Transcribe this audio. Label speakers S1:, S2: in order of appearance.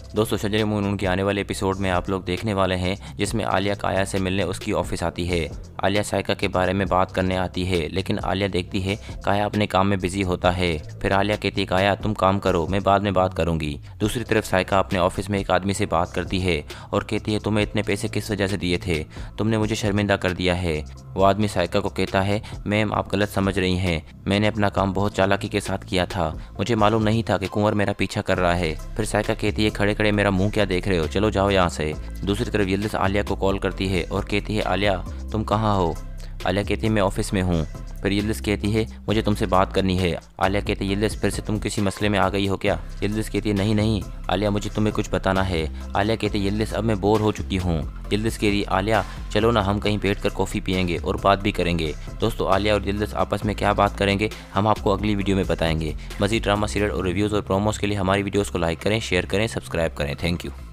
S1: दोस्तों शजर मून के आने वाले एपिसोड में आप लोग देखने वाले हैं जिसमें आलिया काया से मिलने उसकी ऑफिस आती है। आलिया साइका के बारे में बात करने आती है, लेकिन आलिया देखती है काया अपने काम में बिजी होता है। फिर आलिया कहती है काया तुम काम करो, मैं बाद में बात करूंगी। दूसरी तरफ साइका अपने ऑफिस में एक आदमी से बात करती है और कहती है तुम्हें इतने पैसे किस वजह से दिए थे, तुमने मुझे शर्मिंदा कर दिया है। वो आदमी साइका को कहता है मैम आप गलत समझ रही हैं, मैंने अपना काम बहुत चालाकी के साथ किया था, मुझे मालूम नहीं था कि कुंवर मेरा पीछा कर रहा है। फिर साइका कहती है खड़े खड़े मेरा मुंह क्या देख रहे हो, चलो जाओ यहाँ से। दूसरी तरफ यिल्दिज़ आलिया को कॉल करती है और कहती है आलिया तुम कहाँ हो। आलिया कहती है मैं ऑफिस में हूँ। फिर यिल्दिज़ कहती है मुझे तुमसे बात करनी है। आलिया कहती है यिल्दिज़ फिर से तुम किसी मसले में आ गई हो क्या। यिल्दिज़ कहती है नहीं नहीं आलिया मुझे तुम्हें कुछ बताना है। आलिया कहती है यिल्दिज़ अब मैं बोर हो चुकी हूँ। यिल्दिज़ कहती है आलिया चलो ना हम कहीं बैठ कर कॉफ़ी पियेंगे और बात भी करेंगे। दोस्तों आलिया और यिल्दिज़ आपस में क्या बात करेंगे हम आपको अगली वीडियो में बताएंगे। मज़ीद ड्रामा सीरियल और रिव्यूज़ और प्रोमोस के लिए हमारी वीडियोज़ को लाइक करें, शेयर करें, सब्सक्राइब करें। Thank you.